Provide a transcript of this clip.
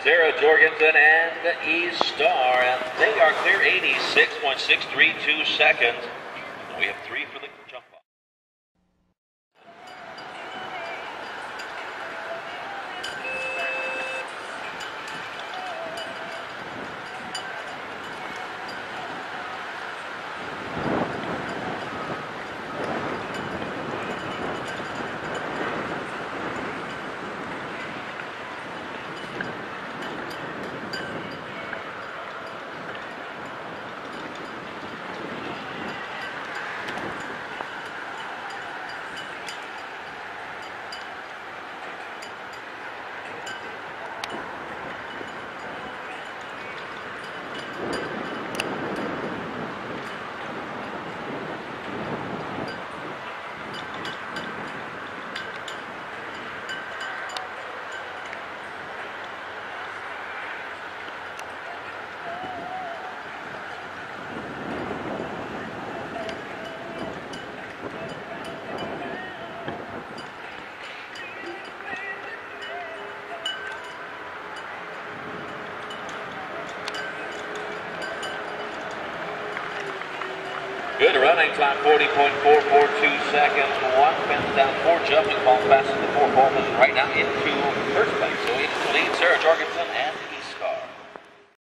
Sarah Jorgensen and E Star, and they are clear 86.632 seconds. We have 3 for the jump off. Good running time, 40.442 seconds. 1 fence down, 4 jumping, falls fast in the 4 pole position right now into first place. So into the lead, Sarah Jorgensen and